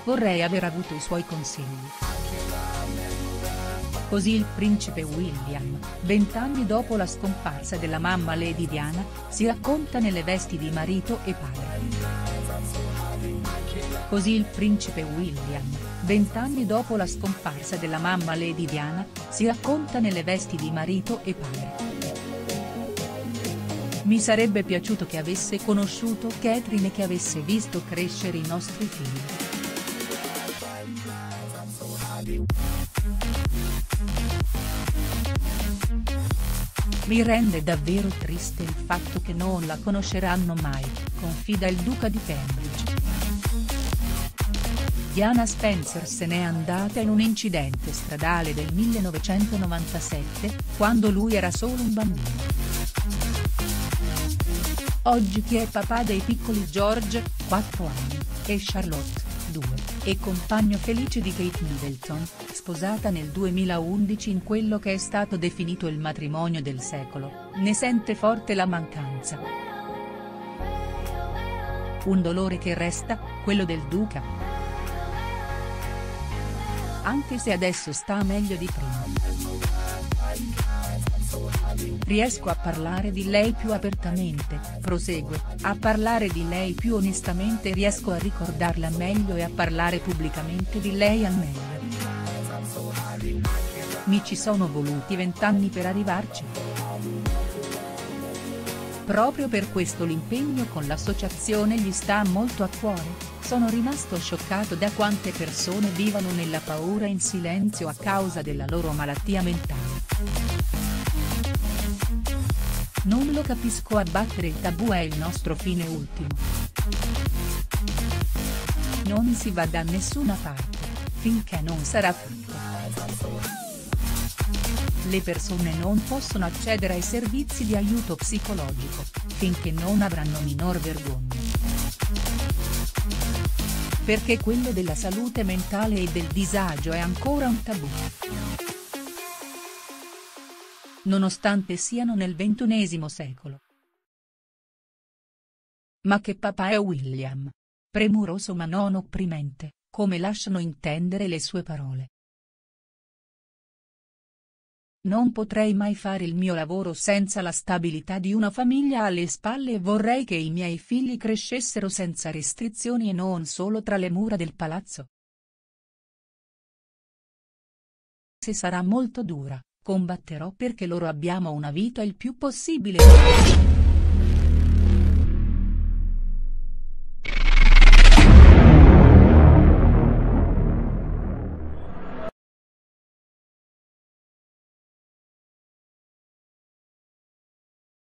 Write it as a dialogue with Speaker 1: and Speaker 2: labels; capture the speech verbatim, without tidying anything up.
Speaker 1: Vorrei aver avuto i suoi consigli. Così il principe William, vent'anni dopo la scomparsa della mamma Lady Diana, si racconta nelle vesti di marito e padre. Così il principe William, vent'anni dopo la scomparsa della mamma Lady Diana, si racconta nelle vesti di marito e padre. Mi sarebbe piaciuto che avesse conosciuto Catherine e che avesse visto crescere i nostri figli. Mi rende davvero triste il fatto che non la conosceranno mai, confida il duca di Cambridge. Diana Spencer se n'è andata in un incidente stradale del millenovecentonovantasette, quando lui era solo un bambino. Oggi chi è papà dei piccoli George, quattro anni, e Charlotte, due, e compagno felice di Kate Middleton, sposata nel duemilaundici in quello che è stato definito il matrimonio del secolo, ne sente forte la mancanza. Un dolore che resta, quello del duca. Anche se adesso sta meglio di prima. Riesco a parlare di lei più apertamente, prosegue, a parlare di lei più onestamente, riesco a ricordarla meglio e a parlare pubblicamente di lei al meglio. Mi ci sono voluti vent'anni per arrivarci. Proprio per questo l'impegno con l'associazione gli sta molto a cuore, sono rimasto scioccato da quante persone vivono nella paura in silenzio a causa della loro malattia mentale. Non lo capisco, abbattere il tabù è il nostro fine ultimo. Non si va da nessuna parte, finché non sarà fatto. Le persone non possono accedere ai servizi di aiuto psicologico, finché non avranno minor vergogna. Perché quello della salute mentale e del disagio è ancora un tabù. Nonostante siano nel ventunesimo secolo. Ma che papà è William? Premuroso ma non opprimente, come lasciano intendere le sue parole. Non potrei mai fare il mio lavoro senza la stabilità di una famiglia alle spalle e vorrei che i miei figli crescessero senza restrizioni e non solo tra le mura del palazzo. Se sarà molto dura, combatterò perché loro abbiano una vita il più possibile.